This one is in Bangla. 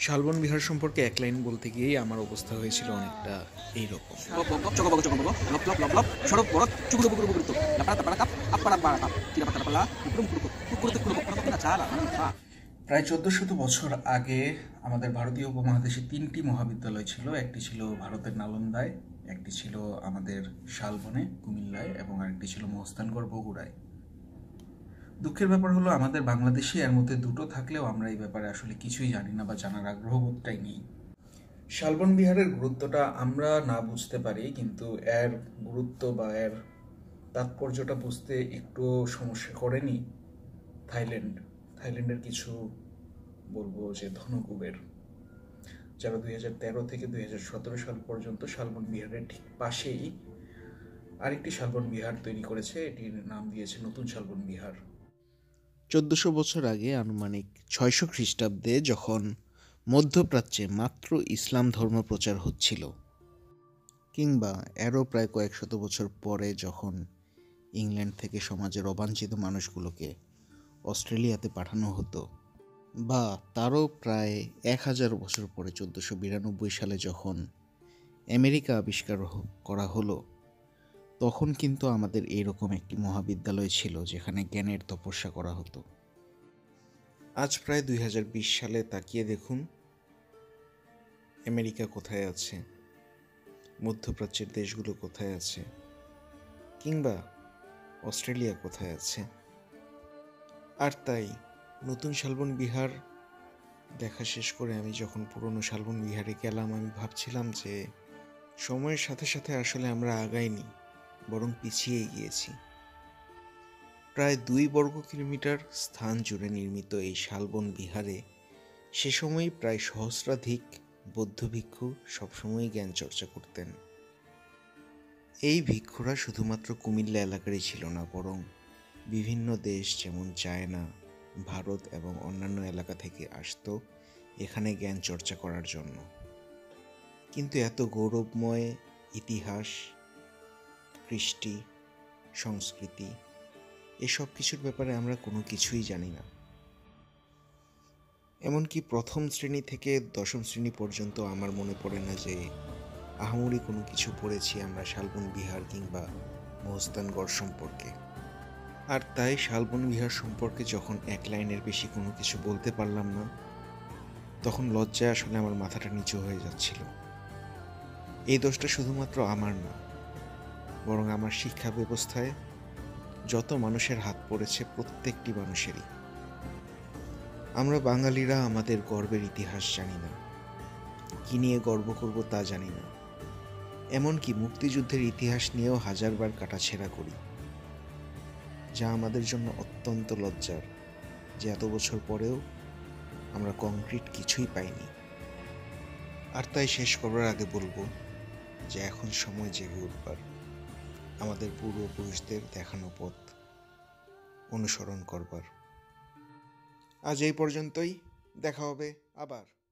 শালবন বিহার সম্পর্কে এক লাইন বলতে গিয়েই আমার অবস্থা হয়েছিল অনেকটা এইরকম। প্রায় 1400 বছর আগে আমাদের ভারতীয় উপমহাদেশে 3টি মহাবিদ্যালয় ছিল। একটি ছিল ভারতের নালন্দায়, একটি ছিল আমাদের শালবনে কুমিল্লায় এবং আরেকটি ছিল মহস্থানগড় বগুড়ায়। দুঃখের ব্যাপার হলো আমাদের বাংলাদেশে এর মধ্যে দুটো থাকলেও আমরা এই ব্যাপারে আসলে কিছুই জানি না বা জানার আগ্রহবোধটাই নেই। শালবন বিহারের গুরুত্বটা আমরা না বুঝতে পারি, কিন্তু এর গুরুত্ব বা এর তাৎপর্যটা বুঝতে একটু সমস্যা করেনি থাইল্যান্ডের কিছু বলবো যে ধনকুবের, যারা 2013 থেকে 2017 সাল পর্যন্ত শালবন বিহারের ঠিক পাশেই আরেকটি শালবন বিহার তৈরি করেছে। এটির নাম দিয়েছে নতুন শালবন বিহার। 1400 বছর আগে আনুমানিক 600 খ্রিস্টাব্দে যখন মধ্যপ্রাচ্যে মাত্র ইসলাম ধর্ম প্রচার হচ্ছিল, কিংবা এরও প্রায় কয়েক শত বছর পরে যখন ইংল্যান্ড থেকে সমাজের অবাঞ্ছিত মানুষগুলোকে অস্ট্রেলিয়াতে পাঠানো হতো, বা তারও প্রায় 1000 বছর পরে 1492 সালে যখন আমেরিকা আবিষ্কার করা হলো, তখন কিন্তু আমাদের এইরকম একটি মহাবিদ্যালয় ছিল যেখানে জ্ঞানের তপস্যা করা হতো। আজ প্রায় 2020 সালে তাকিয়ে দেখুন আমেরিকা কোথায় আছে, মধ্যপ্রাচ্যের দেশগুলো কোথায় আছে, কিংবা অস্ট্রেলিয়া কোথায় আছে। আর তাই নতুন শালবন বিহার দেখা শেষ করে আমি যখন পুরনো শালবন বিহারে গেলাম, আমি ভাবছিলাম যে সময়ের সাথে সাথে আসলে আমরা আগাইনি, বরং পিছিয়ে গিয়েছি। প্রায় 2 বর্গ কিলোমিটার স্থান জুড়ে নির্মিত এই শালবন বিহারে সে সময় প্রায় সহস্রাধিক বৌদ্ধ ভিক্ষু সবসময়ই জ্ঞান চর্চা করতেন। এই ভিক্ষুরা শুধুমাত্র কুমিল্লা এলাকারই ছিল না, বরং বিভিন্ন দেশ যেমন চায়না, ভারত এবং অন্যান্য এলাকা থেকে আসতো এখানে জ্ঞান চর্চা করার জন্য। কিন্তু এত গৌরবময় ইতিহাস, কৃষ্টি, সংস্কৃতি, এসব কিছুর ব্যাপারে আমরা কোনো কিছুই জানি না। এমনকি প্রথম শ্রেণী থেকে 10ম শ্রেণী পর্যন্ত আমার মনে পড়ে না যে আহামরি কোনো কিছু পড়েছি আমরা শালবন বিহার কিংবা মহস্থানগড় সম্পর্কে। আর তাই শালবন বিহার সম্পর্কে যখন এক লাইনের বেশি কোনো কিছু বলতে পারলাম না, তখন লজ্জায় আসলে আমার মাথাটা নিচু হয়ে যাচ্ছিল। এই দোষটা শুধুমাত্র আমার না, বরং আমার শিক্ষা ব্যবস্থায় যত মানুষের হাত পড়েছে প্রত্যেকটি মানুষেরই। আমরা বাঙালিরা আমাদের গর্বের ইতিহাস জানি না, কি নিয়ে গর্ব করব তা জানি না। এমনকি মুক্তিযুদ্ধের ইতিহাস নিয়েও হাজারবার কাটাছেঁড়া করি, যা আমাদের জন্য অত্যন্ত লজ্জার যে এত বছর পরেও আমরা কংক্রিট কিছুই পাইনি। আর তাই শেষ করার আগে বলবো যে এখন সময় জেগে উঠবার, আমাদের পূর্বপুরুষদের দেখানো পথ অনুসরণ করবার। আজ এই পর্যন্তই, দেখা হবে আবার।